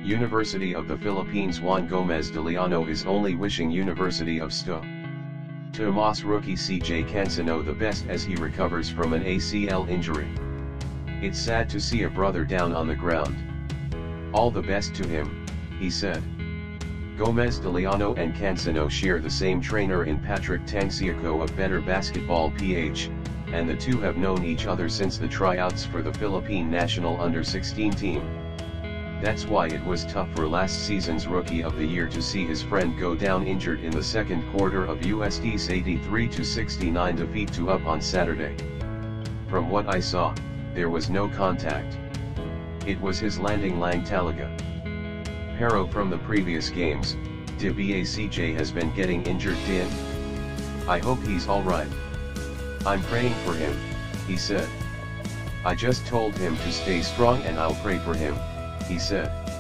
University of the Philippines. Juan Gomez de Leano is only wishing University of Sto. Tomas rookie CJ Cancino the best as he recovers from an ACL injury. It's sad to see a brother down on the ground. All the best to him, he said. Gomez de Leano and Cancino share the same trainer in Patrick Tangsiaco of Better Basketball PH, and the two have known each other since the tryouts for the Philippine national under-16 team. That's why it was tough for last season's Rookie of the Year to see his friend go down injured in the second quarter of USD's 83-69 defeat to UP on Saturday. From what I saw, there was no contact. It was his landing lang talaga. Pero from the previous games, DBACJ has been getting injured din. I hope he's alright. I'm praying for him, he said. I just told him to stay strong and I'll pray for him, he said.